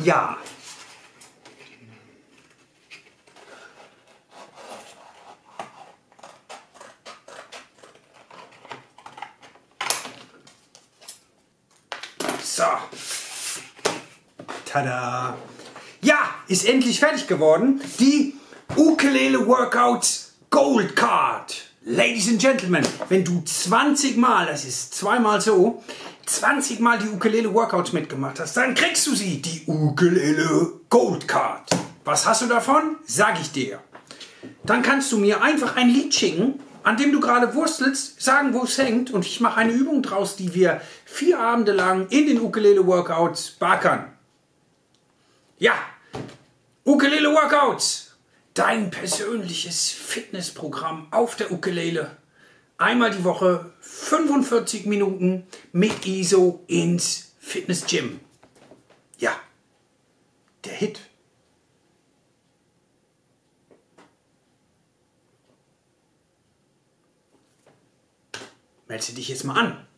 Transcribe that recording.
ja. So. Tada. Ja, ist endlich fertig geworden. Die Ukulele Workouts Gold Card. Ladies and Gentlemen, wenn du 20 Mal, das ist zweimal so, 20 Mal die Ukulele Workouts mitgemacht hast, dann kriegst du sie, die Ukulele Gold Card. Was hast du davon? Sag ich dir. Dann kannst du mir einfach ein Lied schicken, an dem du gerade wurstelst, sagen, wo es hängt, und ich mache eine Übung draus, die wir 4 Abende lang in den Ukulele Workouts backern. Ja, Ukulele Workouts. Dein persönliches Fitnessprogramm auf der Ukulele. Einmal die Woche 45 Minuten mit ISO ins Fitnessgym. Ja, der Hit. Melde dich jetzt mal an.